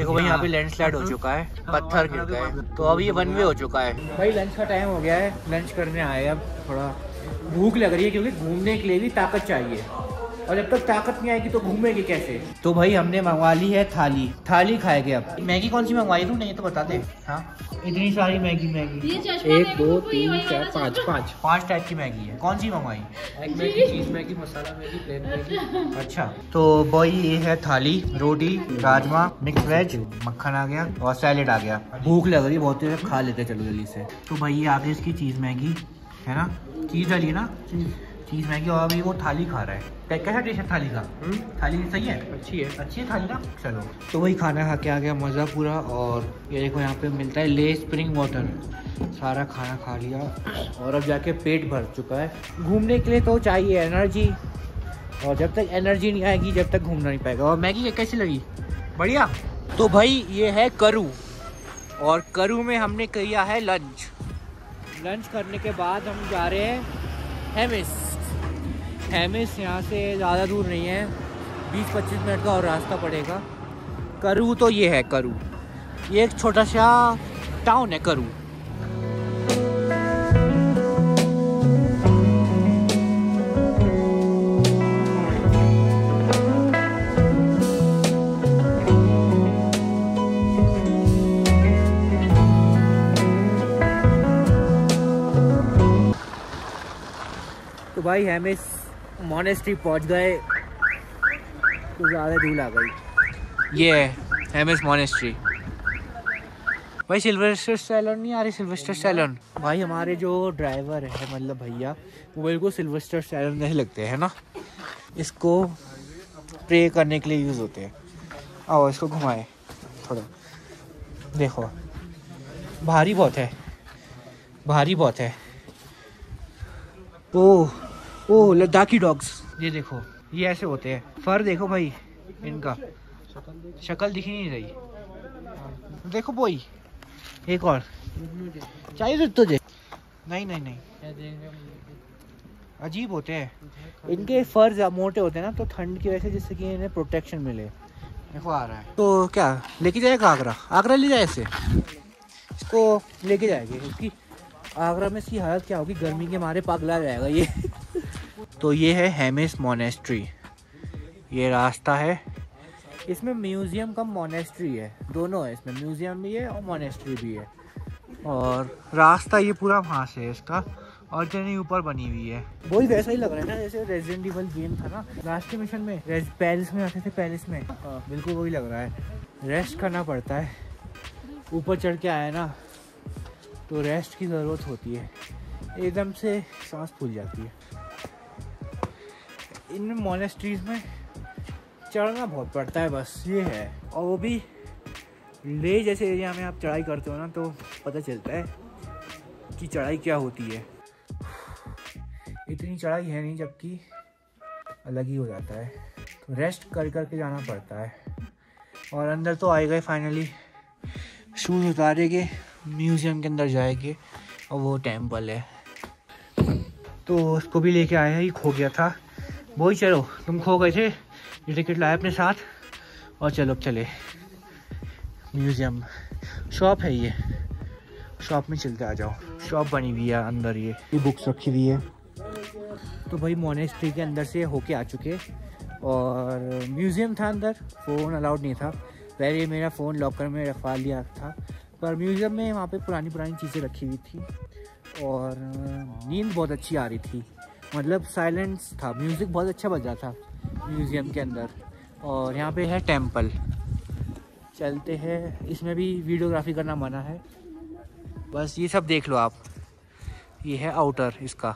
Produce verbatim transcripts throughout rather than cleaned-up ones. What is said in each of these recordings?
देखो भाई यहाँ पे लैंडस्लाइड हो चुका है, पत्थर गिर गए, तो अब ये वन वे हो चुका है। भाई लंच का टाइम हो गया है, लंच करने आए। अब थोड़ा भूख लग रही है क्योंकि घूमने के लिए भी ताकत चाहिए, और जब तक ताकत नहीं आएगी तो घूमेगी कैसे। तो भाई हमने मंगवा ली है थाली, थाली खाएंगे अब। मैगी कौन सी मंगवाई तू, नहीं तो बता दे। हाँ इतनी सारी मैगी मैगी एक दो तीन चार पाँच पाँच पाँच टाइप की मैगी है। कौन सी मंगवाई? Egg Maggi, cheese Maggi, masala Maggi, plain Maggi. अच्छा तो भाई ये है थाली, रोटी, राजमा, मिक्स वेज, मक्खन आ गया और सैलेड आ गया। भूख लग रही है बहुत, खा लेते चलो जल्दी से। तो भाई ये आ गई इसकी चीज मैगी, है ना, चीज डाली ना, चीज मैगी। और अभी वो थाली खा रहा है। कैसा टेस्ट है थाली का? थाली सही है, अच्छी है, अच्छी है थाली ना। चलो तो वही खाना खा के आ गया, मज़ा पूरा। और ये देखो यहाँ पे मिलता है ले स्प्रिंग वाटर। सारा खाना खा लिया और अब जाके पेट भर चुका है। घूमने के लिए तो चाहिए एनर्जी, और जब तक एनर्जी नहीं आएगी जब तक घूमना नहीं पाएगा। और मैगी कैसी लगी? बढ़िया। तो भाई ये है करू, और करू में हमने किया है लंच। लंच करने के बाद हम जा रहे हैं हेमिस। हेमिस यहाँ से ज़्यादा दूर नहीं है, बीस पच्चीस मिनट का और रास्ता पड़ेगा। करू तो ये है करू, ये एक छोटा सा टाउन है करू। तो भाई हेमिस मोनेस्ट्री पहुंच गए, तो ज़्यादा धूल आ गई। ये है हेमिस मोनेस्ट्री। भाई सिल्वेस्टर स्टैलोन नहीं आ रही, सिल्वेस्टर स्टैलोन। भाई हमारे जो ड्राइवर है, मतलब भैया, वो बिल्कुल सिल्वेस्टर स्टैलोन नहीं लगते हैं ना। इसको प्रे करने के लिए यूज़ होते हैं। आओ इसको घुमाए थोड़ा, देखो भारी बहुत है, भारी बहुत है। ओह ओह लद्दाखी डॉग्स, ये देखो ये ऐसे होते हैं। फर देखो भाई इनका, शक्ल दिख नहीं रही। देखो बोई, एक और चाहिए तुझे? नहीं नहीं नहीं, अजीब होते हैं। इनके फर मोटे होते हैं ना, तो ठंड की वजह से, जिससे कि इन्हें प्रोटेक्शन मिले। देखो आ रहा है। तो क्या लेके जाएगा आगरा? आगरा ले जाए इसे, इसको लेके जाएंगे। इसकी आगरा में इसकी हालत क्या होगी, गर्मी के मारे पगला जाएगा ये। तो ये है हेमिस मोनेस्ट्री, ये रास्ता है। इसमें म्यूज़ियम कम मोनेस्ट्री है, दोनों है इसमें, म्यूज़ियम भी है और मोनेस्ट्री भी है। और रास्ता ये पूरा वहाँ से है इसका, और जर्नी ऊपर बनी हुई है। वही वैसा ही लग रहा है ना जैसे रेजिडेंट इविल गेम था ना लास्ट के मिशन में, पेरिस में आते थे, पेरिस में। बिल्कुल वही लग रहा है। रेस्ट करना पड़ता है, ऊपर चढ़ के आया ना, तो रेस्ट की ज़रूरत होती है, एकदम से सांस फूल जाती है। इन मोनेस्ट्रीज़ में चढ़ना बहुत पड़ता है, बस ये है। और वो भी ले जैसे एरिया में आप चढ़ाई करते हो ना, तो पता चलता है कि चढ़ाई क्या होती है। इतनी चढ़ाई है नहीं, जबकि अलग ही हो जाता है। तो रेस्ट कर कर के जाना पड़ता है। और अंदर तो आए गए फाइनली, शूज़ उतारेंगे, म्यूज़ियम के अंदर जाएंगे, और वो टेम्पल है। तो उसको भी लेके आए हैं, ये खो गया था। वही चलो, तुम खो गए थे, ये टिकट लाए अपने साथ, और चलो अब चले म्यूज़ियम। शॉप है ये, शॉप में चलते आ जाओ। शॉप बनी हुई है अंदर, ये ये बुक्स रखी हुई है। तो भाई मोनेस्ट्री के अंदर से होके आ चुके, और म्यूज़ियम था अंदर, फ़ोन अलाउड नहीं था। पहले मेरा फ़ोन लॉकर में रखवा लिया था, पर म्यूज़ियम में वहाँ पे पुरानी पुरानी चीज़ें रखी हुई थी, और नींद बहुत अच्छी आ रही थी। मतलब साइलेंस था, म्यूज़िक बहुत अच्छा बज रहा था म्यूज़ियम के अंदर। और यहाँ पे है टेम्पल, चलते हैं। इसमें भी वीडियोग्राफी करना मना है, बस ये सब देख लो आप। ये है आउटर इसका,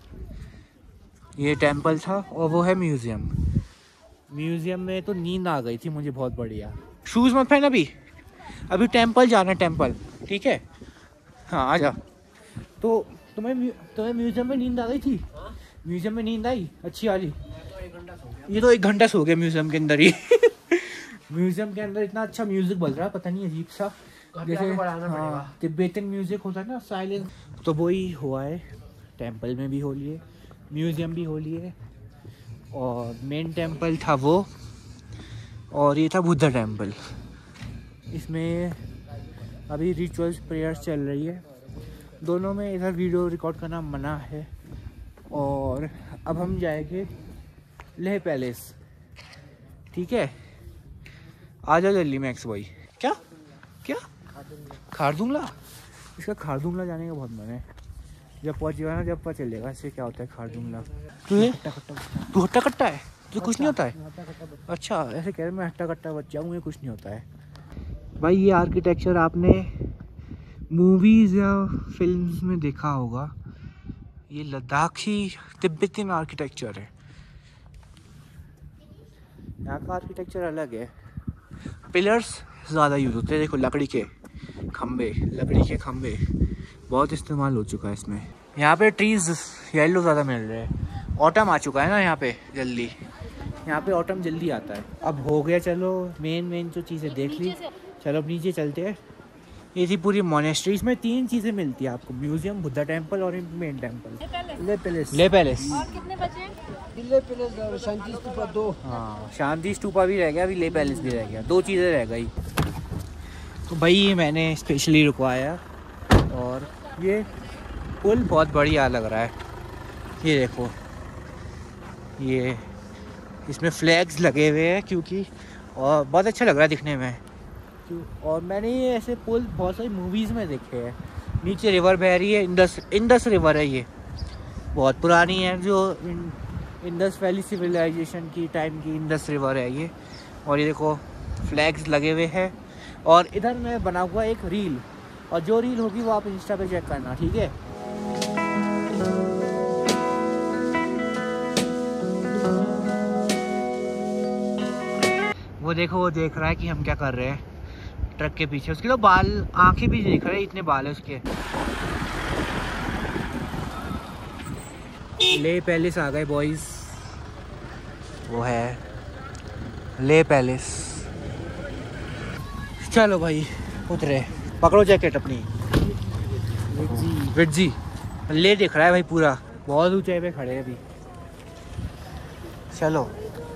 ये टेम्पल था, और वो है म्यूज़ियम। म्यूज़ियम में तो नींद आ गई थी मुझे, बहुत बढ़िया। शूज़ मत पहन अभी, अभी टेम्पल जाना है, टेम्पल, ठीक है? हाँ आ जा। तो तुम्हें तुम्हें म्यूज़ियम में नींद आ गई थी? म्यूज़ियम में नींद आई अच्छी वाली? ये तो एक घंटा सो गया म्यूज़ियम के अंदर ही। म्यूज़ियम के अंदर इतना अच्छा म्यूज़िक बज रहा है, पता नहीं अजीब सा, जैसे हाँ तिब्बतन म्यूज़िक होता है ना, साइलेंस। तो वही हुआ है, टेम्पल में भी हो लिए, म्यूज़ियम भी हो लिए, और मेन टेम्पल था वो, और ये था बुद्धा टेम्पल। इसमें अभी रिचुअल्स प्रेयर्स चल रही है, दोनों में इधर वीडियो रिकॉर्ड करना मना है। और अब हम जाएंगे लेह पैलेस, ठीक है। आ जाओ जल्दी मैक्स भाई। क्या क्या खारदुंगला? इसका खारदुंगला जाने का बहुत मन है। जब पहुँचेगा ना जब पता चलेगा इससे क्या होता है खारदुंगला। तू तू हट्टा कट्टा है, तो कुछ नहीं होता है? अच्छा, ऐसे कह रहे मैं हट्टा कट्टा बच्चा हूँ, मुझे कुछ नहीं होता है भाई। ये आर्किटेक्चर आपने मूवीज़ या फिल्म्स में देखा होगा, ये लद्दाखी तिब्बती में आर्किटेक्चर है। यहाँ का आर्किटेक्चर अलग है। पिलर्स ज़्यादा यूज़ होते हैं, देखो लकड़ी के खम्भे, लकड़ी के खम्भे बहुत इस्तेमाल हो चुका है इसमें। यहाँ पे ट्रीज़ येलो ज़्यादा मिल रहे हैं, ऑटम आ चुका है ना यहाँ पे जल्दी, यहाँ पे ऑटम जल्दी आता है। अब हो गया, चलो मेन मेन जो चीज़ें देख ली, चलो अब नीचे चलते हैं। ये थी पूरी मोनेस्ट्री, इसमें तीन चीज़ें मिलती है आपको, म्यूजियम, बुद्धा टेम्पल और main temple. Leh palace, Leh palace और कितने बचे? ले पैलेस और शांति स्तूपा दो। हाँ, शांति स्तूपा भी रह गया, अभी ले पैलेस भी रह गया, दो चीज़ें रह गई। तो भाई ये मैंने स्पेशली रुकवाया, और ये पुल बहुत बढ़िया लग रहा है। ये देखो, ये इसमें फ्लैग्स लगे हुए हैं क्योंकि, और बहुत अच्छा लग रहा है दिखने में। और मैंने ये ऐसे पुल बहुत सारी मूवीज़ में देखे हैं। नीचे रिवर बह रही है, इंडस इंडस रिवर है, ये बहुत पुरानी है, जो इंडस वैली सिविलाइजेशन की टाइम की इंडस रिवर है ये। और ये देखो फ्लैग्स लगे हुए हैं, और इधर में बना हुआ एक रील, और जो रील होगी वो आप इंस्टा पे चेक करना, ठीक है। वो देखो, वो देख रहा है कि हम क्या कर रहे हैं ट्रक के पीछे, उसके तो बाल, आंखें भी देख रहे हैं, इतने बाल है उसके। ले पैलेस आ गए बॉयज, वो है ले पैलेस। चलो भाई उतरे, पकड़ो जैकेट अपनी। विटजी ले दिख रहा है भाई पूरा, बहुत ऊंचाई पे खड़े हैं अभी। चलो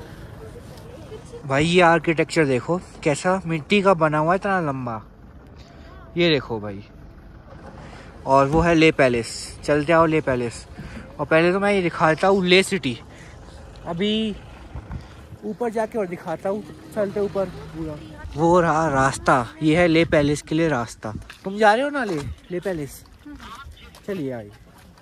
भाई, ये आर्किटेक्चर देखो कैसा मिट्टी का बना हुआ है, इतना लंबा, ये देखो भाई। और वो है ले पैलेस, चलते आओ ले पैलेस। और पहले तो मैं ये दिखाता हूँ ले सिटी, अभी ऊपर जाके और दिखाता हूँ, चलते ऊपर पूरा। वो रहा रास्ता, ये है ले पैलेस के लिए रास्ता। तुम जा रहे हो ना ले ले पैलेस? चलिए आई,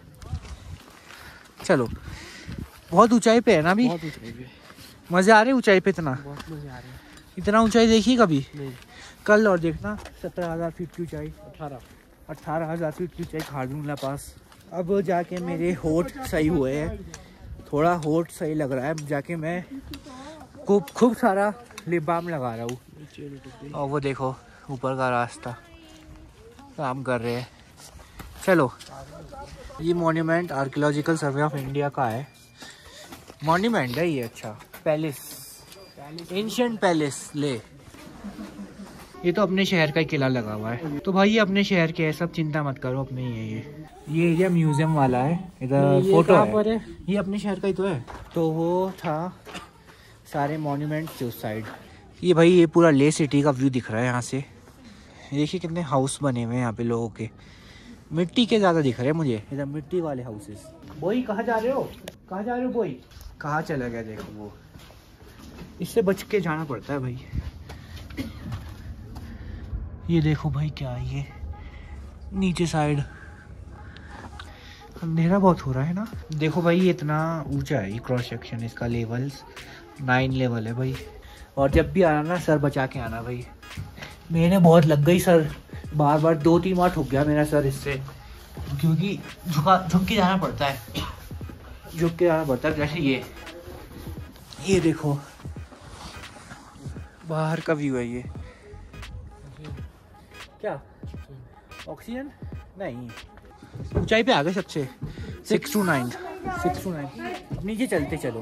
चलो। बहुत ऊंचाई पे है ना अभी, बहुत ऊंचाई पे। मजे आ रहे हैं ऊंचाई पे? इतना बहुत मजे आ रहे हैं। इतना ऊंचाई देखी कभी? नहीं। कल और देखना, सत्रह हजार फीट की ऊंचाई, अठारह अट्ठारह हजार फीट की ऊंचाई खारदुंगला पास। अब जाके मेरे होठ सही हुए हैं, थोड़ा होठ सही लग रहा है, जाके मैं खूब खूब सारा लिप बाम लगा रहा हूँ। और वो देखो ऊपर का रास्ता, काम कर रहे हैं। चलो, ये monument archaeological survey of India का है, मॉन्यूमेंट है ये। अच्छा, पैलेस, एंशिएंट पैलेस ले, ये तो अपने शहर का ही किला लगा हुआ है। तो भाई ये अपने शहर के है, सब चिंता मत करो, अपने ही है ये। ये एरिया म्यूजियम वाला है, इधर फोटो है, पर है ये अपने शहर का ही तो है। तो वो था सारे मॉन्यूमेंट्स उस साइड। ये भाई ये पूरा ले सिटी का व्यू दिख रहा है यहाँ से, देखिए कितने हाउस बने हुए हैं यहाँ पे लोगों के, मिट्टी के ज़्यादा दिख रहे हैं मुझे इधर, मिट्टी वाले हाउसेस। बोई कहाँ जा रहे हो, कहाँ जा रहे हो बोई? कहाँ चला गया देखो वो, इससे बच के जाना पड़ता है भाई। ये देखो भाई क्या है ये, नीचे साइड अंधेरा बहुत हो रहा है ना। देखो भाई ये इतना ऊंचा है, ये क्रॉस सेक्शन, इसका लेवल्स नाइन लेवल है भाई। और जब भी आना ना सर बचा के आना भाई, मैंने बहुत लग गई सर, बार बार दो तीन बार ठुक गया मेरा सर इससे, क्योंकि झुका झुक के जाना पड़ता है, झुक के जाना पड़ता है। जैसे ये ये देखो बाहर का व्यू है ये। क्या ऑक्सीजन नहीं, ऊंचाई पे आ गए सबसे, six two nine six two nine नीचे चलते चलो।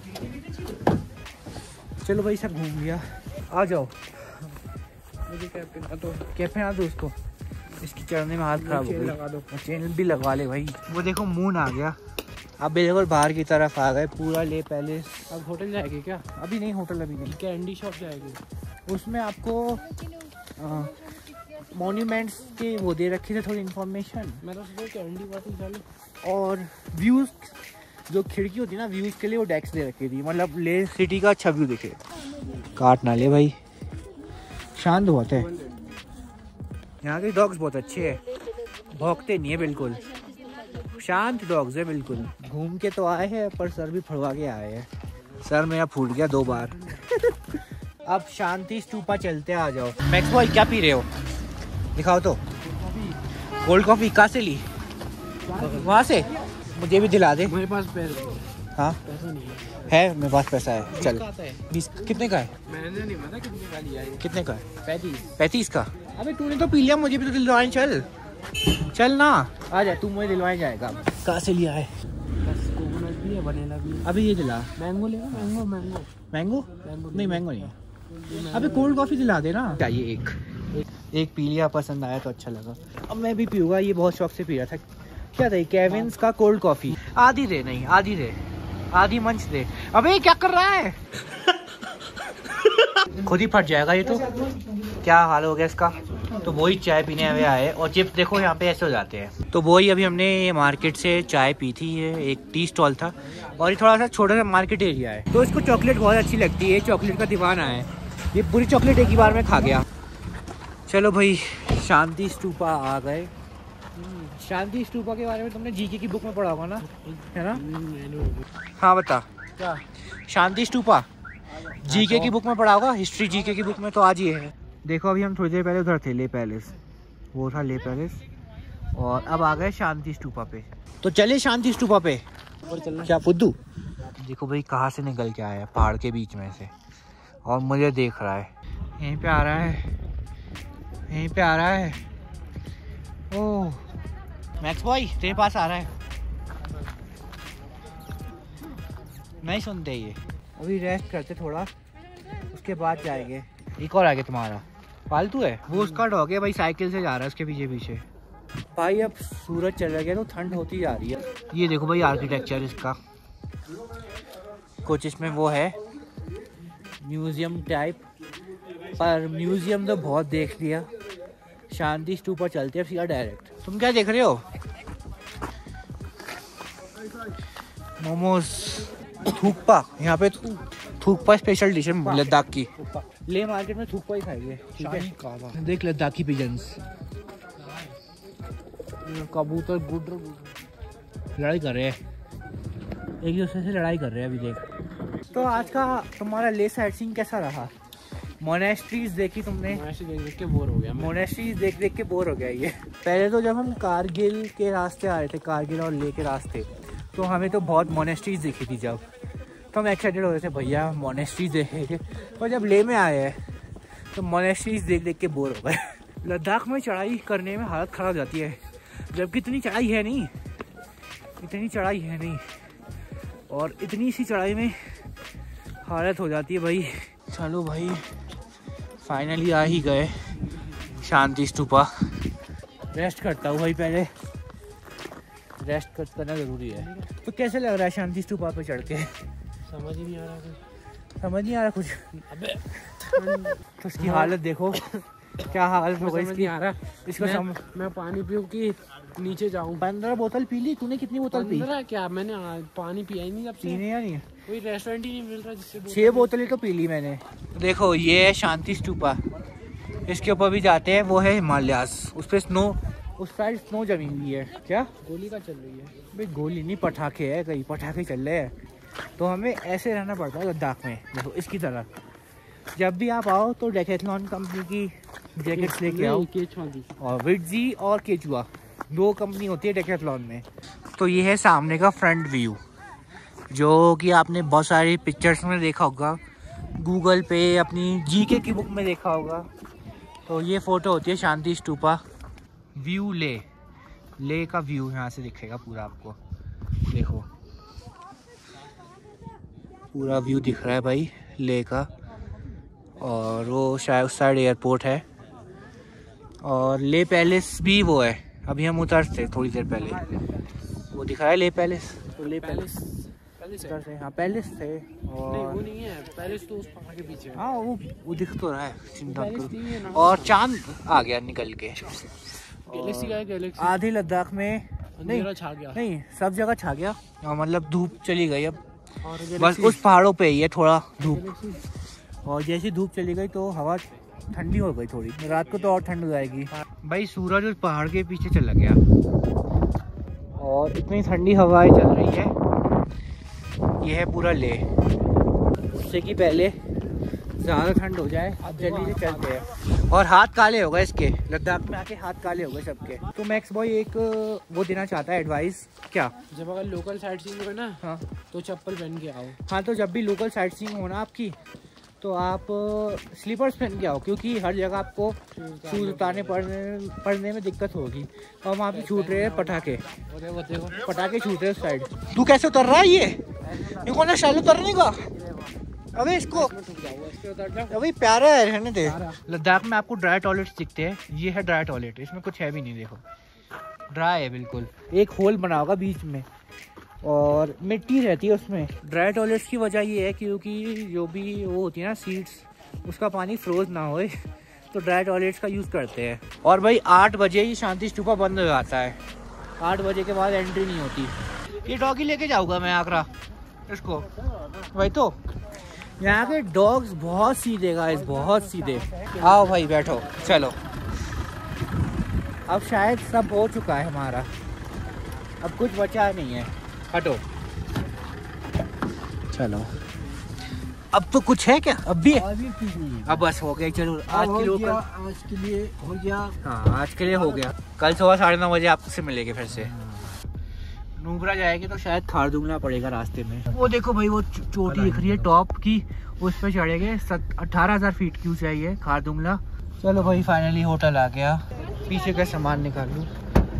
चलो भाई सब घूम लिया, आ जाओ। मुझे कैप्टन आ दो, कैफे आ दो उसको, इसकी चढ़ने में हाथ खराब हो गई, लगा दो, चैनल भी लगवा ले भाई। वो देखो मून आ गया, अब बिल्कुल बाहर की तरफ आ गए, पूरा ले पैलेस। अब होटल जाएगी क्या? अभी नहीं, होटल अभी नहीं, कैंडी शॉप जाएगी, उसमें आपको मॉन्यूमेंट्स के वो दे रखे थे थोड़ी इन्फॉर्मेशन। मैं तो सोचा कैंडी पार्टी चालू। और व्यूज़ जो खिड़की होती है ना व्यूज़ के लिए वो डेस्क दे रखी थी, मतलब ले सिटी का अच्छा व्यू दिखे। काट ना ले भाई, शांत बहुत है। यहाँ के डॉग्स बहुत अच्छे हैं, भौंकते नहीं है बिल्कुल, शांत डॉग्स है बिल्कुल। घूम के तो आए हैं पर सर भी फड़वा के आए हैं, सर मेरा फूट गया दो बार। अब शांति स्तूपा चलते, आ जाओ। मैक्स बॉय क्या पी रहे हो, दिखाओ तो। कोल्ड कॉफी कहाँ से ली, वहाँ से? मुझे भी दिला दे। मेरे पास पैसे, हाँ पैसा नहीं है। है मेरे पास पैसा है, चल। बीस कितने का है? मैंने नहीं पता कितने का लिया है। कितने का है? पैंतीस। पैंतीस का? अबे तूने तो पी लिया, मुझे भी तो दिलवाएं, चल चल ना, आ जा, तू मुझे दिलवाए जाएगा। कहाँ से लिया है? बस कोकोनट भी है, वनीला भी है। अभी ये दिला। मैंगो लेगा, मैंगो मैंगो मैंगो? मैंगो नहीं मैंगो नहीं है। अबे कोल्ड कॉफी दिला दे ना। चाहिए एक एक पी लिया, पसंद आया तो अच्छा लगा, अब मैं भी पीऊँगा। ये बहुत शौक से पी रहा था। क्या था? केविन्स का कोल्ड कॉफी। आधी दे, नहीं आधी दे, आधी मंच दे। अबे क्या कर रहा है? खुद ही फट जाएगा ये तो। क्या हाल हो गया इसका। तो वही चाय पीने हुए आए, और चिप्स देखो यहाँ पे ऐसे हो जाते हैं। तो वही अभी हमने मार्केट से चाय पी थी, ये एक टी स्टॉल था, और ये थोड़ा सा छोटा सा मार्केट एरिया है। तो इसको चॉकलेट बहुत अच्छी लगती है, चॉकलेट का दीवाना है, ये पूरी चॉकलेट एक ही बार में खा गया। चलो भाई, शांति स्तूपा आ गए। शांति स्तूपा के बारे में तुमने जीके की बुक में पढ़ा होगा ना, है ना? हाँ बता। क्या? शांति स्तूपा जीके की बुक में पढ़ा होगा, हिस्ट्री जीके की बुक में। तो आज ये है, देखो अभी हम थोड़ी देर पहले उधर थे, ले पैलेस, वो था ले पैलेस, और अब आ गए शांति स्तूपा पे। तो चले शांति स्तूपा पे। और चलना क्या फुद्दू? देखो भाई कहाँ से निकल के आया है, पहाड़ के बीच में से, और मुझे देख रहा है। यहीं पे आ रहा है, यहीं पे आ रहा है। ओह मैक्स बॉय तेरे पास आ रहा है, नहीं सुनते ये। अभी रेस्ट करते थोड़ा, उसके बाद जाएंगे। एक और आगे तुम्हारा पालतू है, वो उसका डॉग है भाई, साइकिल से जा रहा है उसके पीछे पीछे। भाई अब सूरज चला गया तो ठंड होती जा रही है। ये देखो भाई आर्किटेक्चर इसका, कुछ इसमें वो है म्यूजियम टाइप, पर म्यूजियम तो बहुत देख लिया। शांति स्तूपा चलते हैं सीधा डायरेक्ट। तुम क्या देख रहे हो? मोमोज, थूकपा, यहाँ पे थूकपा स्पेशल डिश है लद्दाख की। ले मार्केट में थूकपा ही खाएंगे, ठीक है? देख लद्दाखी पिजन्स, कबूतर गुड लड़ाई कर रहे हैं, एक दूसरे से लड़ाई कर रहे हैं अभी देख। तो आज का तुम्हारा ले साइट सीइंग कैसा रहा? मोनेस्ट्रीज देखी तुमने? ऐसे देख देख के बोर हो गया मैं। मोनेस्ट्रीज देख देख के बोर हो गया ये। पहले तो जब हम कारगिल के रास्ते आ रहे थे, कारगिल और ले के रास्ते, तो हमें तो बहुत मोनेस्ट्रीज दिखी थी जब, तो हम एक्साइटेड हो रहे थे भैया मोनेस्ट्रीज देखेंगे। और जब ले में आए हैं तो मोनेस्ट्रीज देख देख के बोर हो गए। लद्दाख में चढ़ाई करने में हालत ख़राब हो जाती है, जबकि इतनी चढ़ाई है नहीं, इतनी चढ़ाई है नहीं, और इतनी सी चढ़ाई में हालत हो जाती है भाई। चलो भाई फाइनली आ ही गए शांति स्तूपा। रेस्ट करता हूँ भाई, पहले रेस्ट करना ज़रूरी है। तो कैसे लग रहा है शांति स्तूपा पे चढ़ के? समझ ही नहीं आ रहा कुछ। समझ नहीं आ रहा कुछ? अबे तो उसकी हालत देखो, क्या हालत हो गई इसकी। आ रहा इसको मैं, सम... मैं पानी पीऊँ कि नीचे जाऊँ? पंद्रह बोतल पी ली तूने? कितनी बोतल पी? पंद्रह क्या, मैंने आ, पानी पिया ही नहीं जब से। पीने या नहीं? कोई रेस्टोरेंट ही नहीं मिल रहा जिससे छः बोतलें तो पी ली मैंने। देखो ये है शांति स्तूपा, इसके ऊपर भी जाते हैं, वो है हिमालयास, उस पर स्नो, उस साइड स्नो जमी हुई है। क्या गोली का चल रही है? भाई गोली नहीं, पटाखे है, कहीं पटाखे चल रहे हैं। तो हमें ऐसे रहना पड़ता है लद्दाख में, देखो इसकी तरह। जब भी आप आओ तो डेकेथलॉन कंपनी की जैकेट्स लेके आओ, और विटजी और केचुआ, दो कंपनी होती है डेकेथलॉन में। तो ये है सामने का फ्रंट व्यू, जो कि आपने बहुत सारी पिक्चर्स में देखा होगा, गूगल पे, अपनी जीके की बुक में देखा होगा। तो ये फ़ोटो होती है शांति स्तूपा व्यू। ले ले का व्यू यहाँ से दिखेगा पूरा आपको, देखो पूरा व्यू दिख रहा है भाई ले का। और वो शायद उस साइड एयरपोर्ट है, और ले पैलेस भी वो है, अभी हम उतरते थोड़ी देर पहले, वो दिख रहा है ले पैलेस। तो ले पैलेस पैलेस है। उधर से हाँ पैलेस थे नहीं और वो नहीं है, पैलेस तो उस पहाड़ के पीछे है। हाँ वो वो दिख तो रहा है, चिंता मत पैलेस नहीं है ना। करो। और चांद आ गया निकल के। गैलेक्सी का है, गैलेक्सी। आधी लद्दाख में नहीं अंधेरा छा गया। नहीं सब जगह छा गया, और मतलब धूप चली गई अब, और बस गैलेक्सी- उस पहाड़ों पे ही है थोड़ा धूप। गैलेक्सी- और जैसी धूप चली गई तो हवा ठंडी हो गई थोड़ी, रात को तो और ठंड हो जाएगी। भाई सूरज उस पहाड़ के पीछे चला गया और इतनी ठंडी हवाएं चल रही है। ये है पूरा लेह, उससे कि पहले ज़्यादा ठंड हो जाए अब जल्दी से चलते हैं। और हाथ काले हो गए इसके, लद्दाख में आके हाथ काले हो गए सबके। तो मैक्स बॉय एक वो देना चाहता है एडवाइस, क्या? जब अगर लोकल साइट सीइंग हो ना हाँ तो चप्पल पहन के आओ। हाँ तो जब भी लोकल साइट सीइंग हो ना आपकी, तो आप स्लीपर्स पहन के आओ, क्योंकि हर जगह आपको शूज़ उतारने पड़ने पड़ने में दिक्कत होगी। और वहाँ पे छूट रहे हैं पटाखे, वो देखो देखो पटाखे छूट रहे हैं उस साइड। तू कैसे उतर रहा है? ये ये कौन है शालू उतरने का? अबे इसको अभी प्यारा है, रहने दे। लद्दाख में आपको ड्राई टॉयलेट्स दिखते हैं, ये है ड्राई टॉयलेट, इसमें कुछ है भी नहीं, देखो ड्राई है बिल्कुल। एक होल बना होगा बीच में और मिट्टी रहती है उसमें। ड्राई टॉयलेट्स की वजह ये है क्योंकि जो भी वो होती है ना सीट्स, उसका पानी फ्रोज ना होए, तो ड्राई टॉयलेट्स का यूज़ करते हैं। और भाई आठ बजे ही शांति स्तूपा बंद हो जाता है, आठ बजे के बाद एंट्री नहीं होती। ये डॉगी लेके जाऊँगा मैं आगरा इसको, भाई तो यहाँ के डॉग्स बहुत सीधे गाइस, बहुत सीधे। आओ भाई बैठो, चलो अब शायद सब हो चुका है हमारा, अब कुछ बचा नहीं है, हटो चलो। अब तो कुछ है क्या? अब भी है? अब बस हो गया, चलो आज के लिए आज के लिए हो गया। हाँ आज के लिए हो गया। कल सुबह साढ़े नौ बजे आपसे मिलेंगे फिर से। नूबरा जाएंगे तो शायद खारदुंगला पड़ेगा रास्ते में। वो देखो भाई वो चोटी दिख रही है टॉप की, उस पर चढ़ेंगे। अठारह हजार फीट की ऊंचाई है खारदुंगला। चलो भाई फाइनली होटल आ गया, पीछे का सामान निकाल लूँ।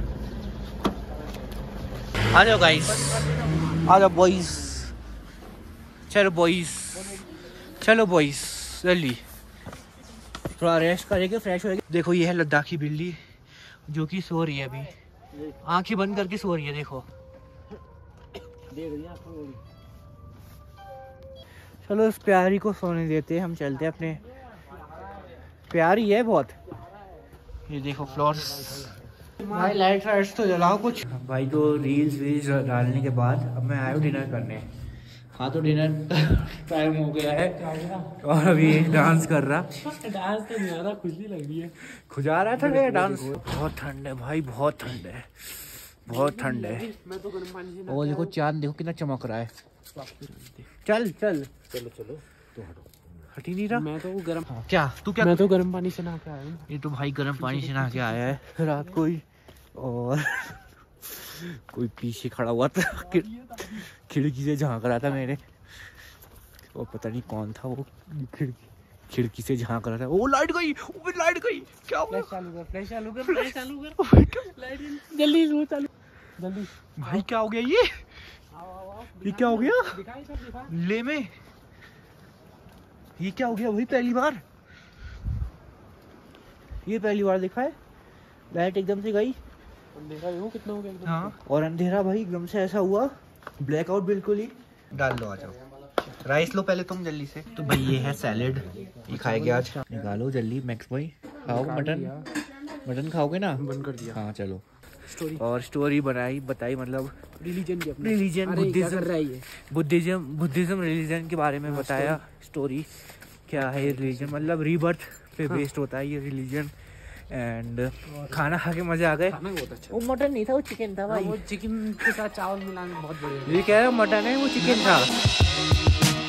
आ जाओ गाइस, आ जाओ बॉयज, चलो बॉयज, चलो बॉयज जल्दी। थोड़ा रेस्ट करेंगे, फ्रेश होएंगे। देखो ये है लद्दाखी बिल्ली जो कि सो रही है अभी, आंखें बंद करके सो रही है, देखो। चलो इस प्यारी को सोने देते हैं, हम चलते हैं अपने। प्यारी है बहुत। ये देखो फ्लोर्स। भाई लाइट वाइट्स तो जलाओ कुछ। भाई तो रील्स वील्स डालने के बाद अब मैं आया हूँ डिनर करने। हाँ तो डिनर टाइम हो गया है और अभी डांस कर रहा। डांस तो नहीं आ रहा, खुशी लग रही है। खुजा रहा था क्या डांस? बहुत ठंड है भाई, बहुत ठंड है, बहुत ठंड है। मैं तो गर्म पानी से वो देखो चांद देखो कितना चमक रहा है। चल चल चलो चलो तो हटो, हट ही नहीं रहा। मैं तो गर्म हाँ, क्या तू क्या? मैं तो गर्म पानी से नहा के आया हूँ। ये तो भाई गर्म पानी से नहा के आया है रात को ही। और कोई पीछे खड़ा हुआ था, खिड़की से झांक रहा था मेरे, और पता नहीं कौन था वो, खिड़की खिड़की से झांक रहा था। वो लाइट गई, वो लाइट गई, क्या हुआ? फ्लैश चालू कर, फ्लैश चालू कर, फ्लैश चालू कर, लाइट जल्दी वो चालू जल्दी। भाई क्या हो गया ये? ये क्या हो गया दिखाई सब दिखा। ले में? ये क्या हो गया? वही पहली बार, ये पहली बार देखा है। लाइट एकदम से गई। अंधेरा देखो कितना हो गया एकदम। हाँ और अंधेरा भाई एकदम से ऐसा हुआ, ब्लैकआउट बिल्कुल ही। डाल लो, आ जाओ। राइस लो पहले तुम जल्दी से। तो भाई ये है सैलेड, ये खाएंगे आज। निकालो जल्दी मैक्स भाई। खाओ मटन, मटन खाओगे ना? बंद कर दिया। हाँ चलो। स्टोरी और स्टोरी बनाई बताई, मतलब रिलीजन की अपनी। रिलीजन, अरे क्या कर बुद्धिज्म, रहा है ये? बुद्धिज्म बुद्धिज्म रिलीजन के बारे में बताया। स्टोरी क्या है ये रिलीजन, मतलब रीबर्थ पे बेस्ड होता है ये रिलीजन। एंड खाना खा के मजे आ गए। खाना बहुत अच्छा। वो मटन नहीं था, वो चिकन था भाई। वो चिकन के साथ चावल मिलाने बहुत बढ़िया। ये कह रहा मटन है, वो चिकन था।